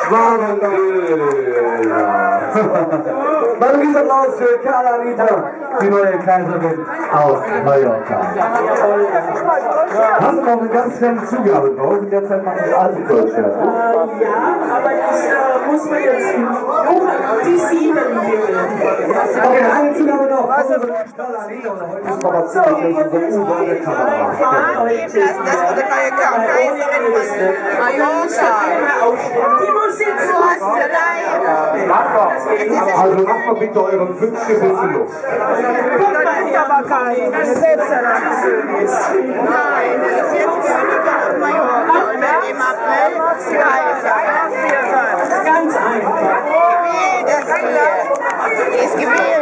Schwabendöner. Mal ein Applaus für Karla, Anita, die neue Kaiserin aus Mallorca. Hast du noch eine ganz kleine Zugabe drauf? In der Zeit macht das alte Kölsch fertig. Ja, aber ich muss mir jetzt nur die 7 geben. Okay, eine Zugabe noch. Karla, Anita, und heute ist Papa ziemlich in unserer U-Bahn-Kamera. Das wurde neue Kaiserin von Mallorca. Die muss sitzen. Also macht mal bitte euren Wünschen ein bisschen Luft. Aber kein. Das ist jetzt Nein, das ist jetzt Königin auf Mallorca. Und dann im April Kaiser. Ganz einfach. Gewählt, das hier. Die ist gewählt.